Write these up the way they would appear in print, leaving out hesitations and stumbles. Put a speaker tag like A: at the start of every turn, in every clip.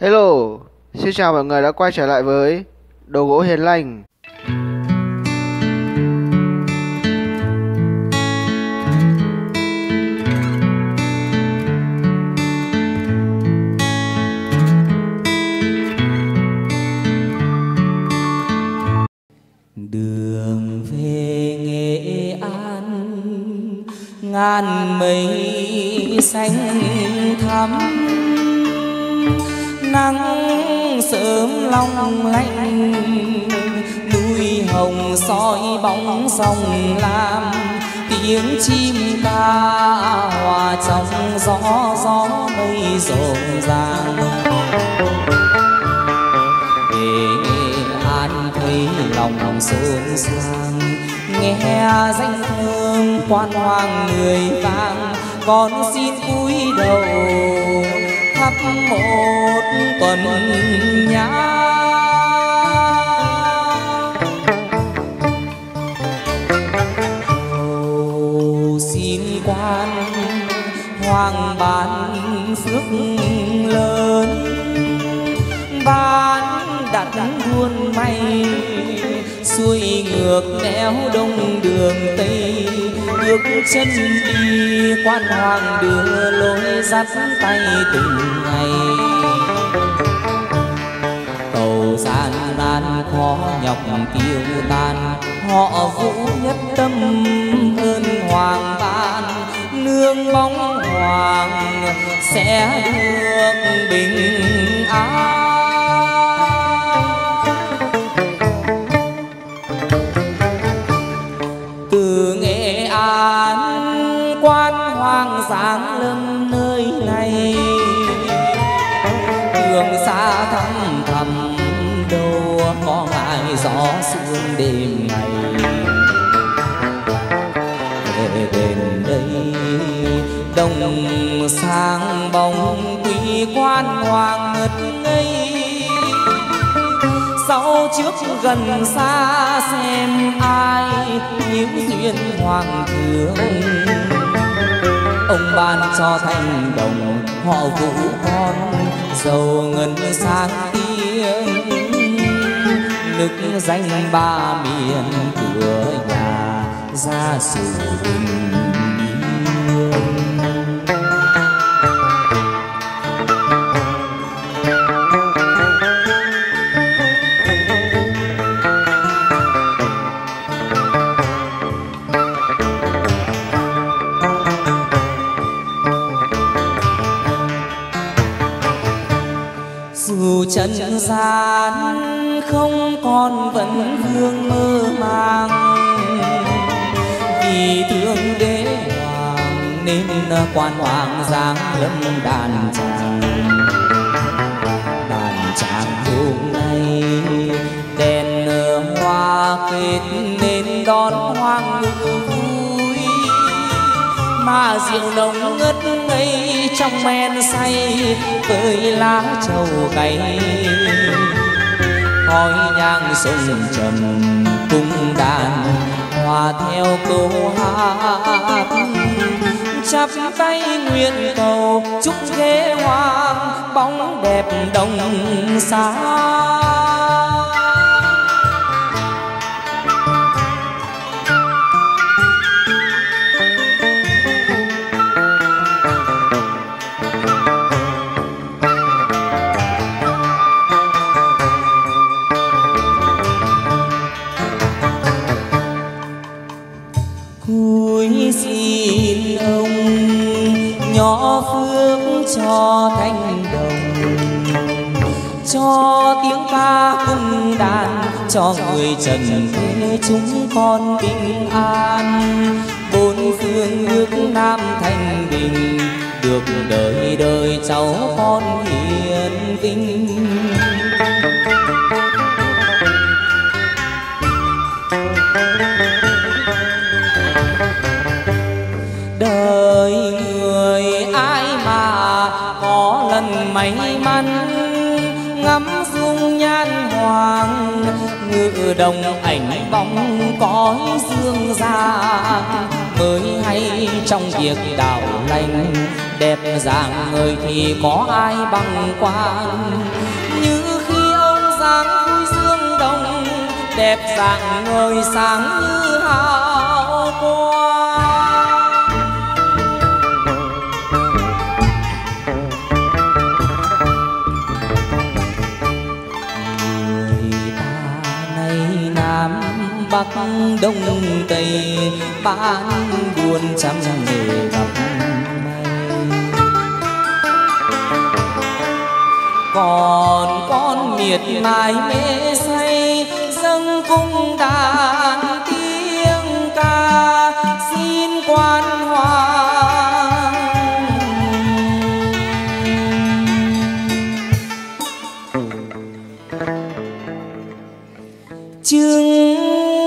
A: Hello, xin chào mọi người đã quay trở lại với Đồ gỗ Hiền Lành.
B: Đường về Nghệ An ngàn mây xanh thắm, nắng sớm long lanh, núi hồng soi bóng sông lam, tiếng chim ca hòa trong gió gió mây rộn ràng. Về Nghệ An thấy lòng xôn xang, nghe danh thơm quan hoàng người vang, con xin cúi đầu thắp một tuần nhang. Cầu xin quan hoàng ban phước lớn, ban đặt buôn may, xuôi ngược nẻo đông đường tây, bước chân đi quan hoàng đưa lối dắt tay từng ngày. Cầu gian nan khó nhọc tiêu tan, họ vũ nhất tâm ơn hoàng ban, nương bóng hoàng sẽ được bình an. Từ Nghệ An quan hoàng giáng lâm nơi này, đường xa thăm thầm đâu có ngại gió sương đêm ngày. Về đến đây đồng sang bóng quý quan hoàng ngất ngây, sau trước gần xa xem ai hiếu duyên hoàng thượng. Ông ban cho thành đồng họ vũ con, giàu ngân sang tiếng, nức danh ba miền cửa nhà gia sử bình yên. Dù trần gian không còn vẫn vương mơ màng, vì thương đế hoàng nên quan hoàng giáng lâm đàn tràng. Đàn tràng hôm nay đèn hoa kết nên đón hoàng ngự vui, mà rượu nồng ngất ngây trong men say với lá trầu cay. Khói nhang sông trầm cung đàn hòa theo câu hát, chắp tay nguyện cầu chúc ghế hoàng bóng đẹp đồng xa. Cúi xin ông nhỏ phước cho thanh đồng, cho tiếng ca cung đàn, cho người trần thế chúng con bình an. Bốn phương nước Nam thanh bình, được đời đời cháu con hiền vinh. Đời người ai mà có lần may mắn, ngắm dung nhan hoàng, ngự đồng ảnh bóng cõi dương gian. Mới hay trong việc đạo lành, đẹp dạng người thì có ai bằng quan. Như khi ông dáng vui dương đồng, đẹp dạng người sáng như hào quang. Người ta nay Nam Bắc Đông Tây, bán buôn trăm nghề gặp may. Còn con miệt mài mê say, dâng cung đàn tiếng ca xin quan hoàng. Chừng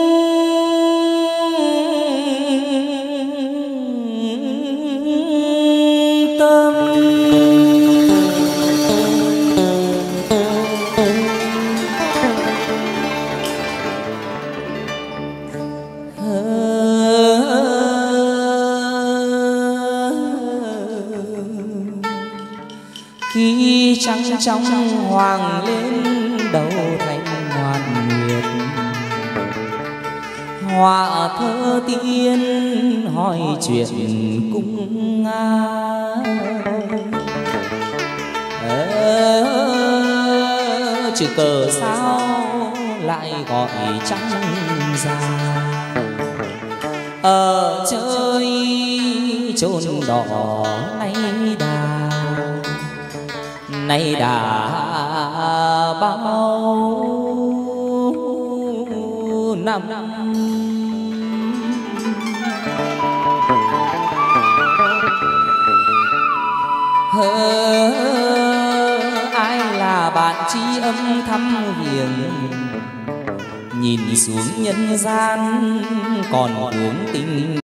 B: khi trăng trong hoàng lên đầu thành ngoan nguyệt, họa thơ tiên hỏi chuyện cung nga. Chữ cờ sao lại gọi trăng già, ở chơi chôn đỏ nay đã bao năm. Ai là bạn tri âm thăm hiền, nhìn xuống nhân gian còn hướng tình.